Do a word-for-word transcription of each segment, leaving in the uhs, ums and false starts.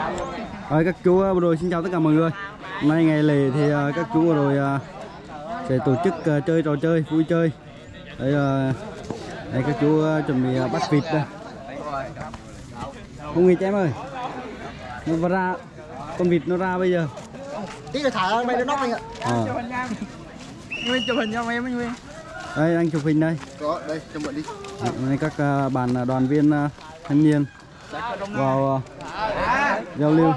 Rồi các chú vừa rồi xin chào tất cả mọi người. Hôm nay ngày lễ thì các chú vừa rồi sẽ tổ chức chơi trò chơi vui chơi. Đây, đây các chú chuẩn bị bắt vịt đây. Không nghịch em ơi. Nó ra con vịt nó ra bây giờ. Tí là thả mày nó nóc anh ạ. Ờ. Nguyên chụp hình cho mày em Nguyên. Đây anh chụp hình đây. Có, đây cho mượn đi. Đây các bạn đoàn viên thanh niên vào giao lưu.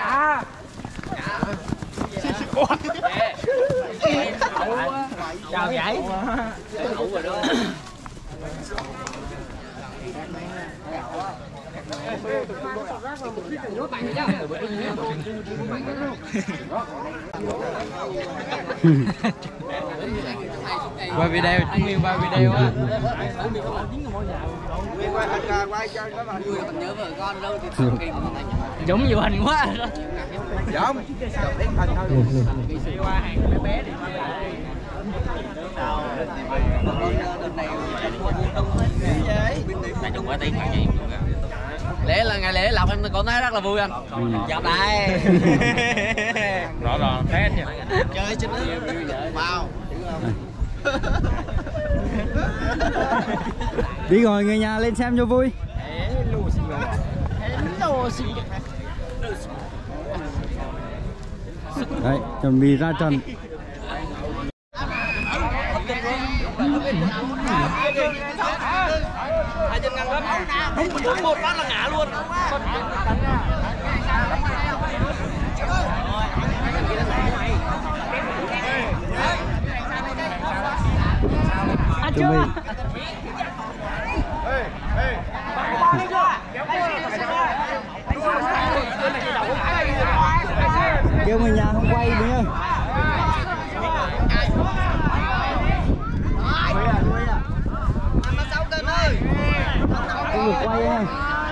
Chào vậy. Quay video, chúng Nguyên quay video á. Dũng nhiều hình quá. Dũng. Ít hình thôi. Đi qua hàng bé bé đi. Mày đừng quá tiếng bạn gì. Lễ là ngày lễ lộc em còn thấy rất là vui anh. Chào đây. Rõ ràng thế nha. Chơi trên nước. Wow. Đi rồi người nhà lên xem cho vui. Đấy, chuẩn bị ra trận. Hai chân ngăn lắm. Đúng một phát là ngã luôn. Chuẩn bị. Kêu người nhà không quay đúng không? Không được quay nha.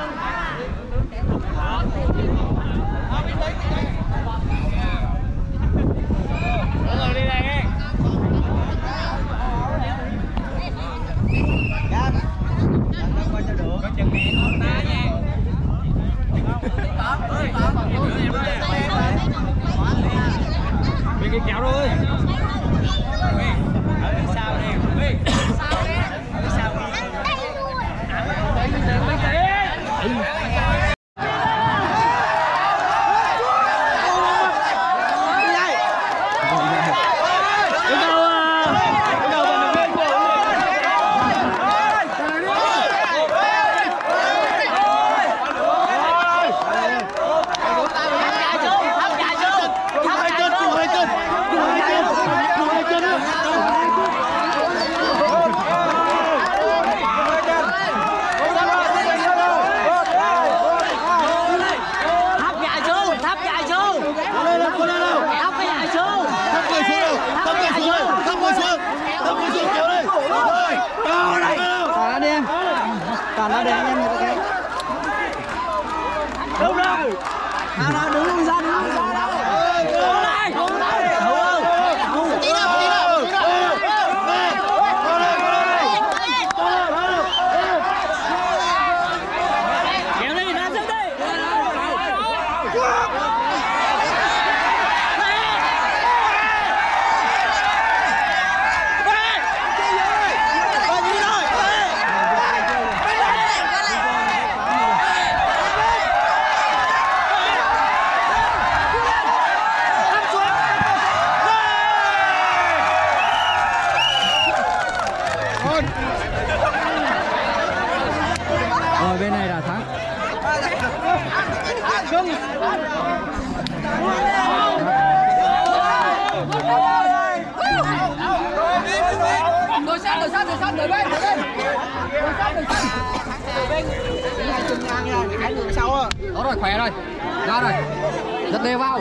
Mình kéo rồi. Sao đi? Sao đi? Còn nó để anh em người ta cái. Đúng rồi. À nào đứng luôn ra, đứng luôn ra đâu. Đúng này. Đúng này. Tí đâu, tí đâu, tí đâu. Kéo đi, ra sức đi. Rồi bên này đã thắng. Đổi sang, đổi sang, đổi sang, đổi bên, đổi bên. Đổi sang, đổi sang. Đổi bên. Chân ngang nha, cái đường sau á. Đó rồi, khỏe rồi. Ra rồi. Giật đều vào.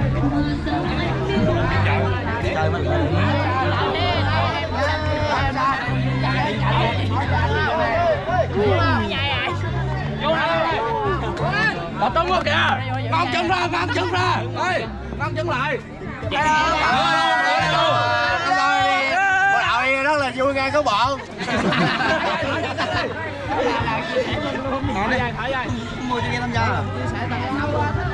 Trời mình Tập trung luôn kìa. Ngón chân ra, ngón chân ra. Ê, ngón chân lại. Bộ đạo này rất là vui nghe các bạn. Ngồi đi. Mua cho nghe tham gia.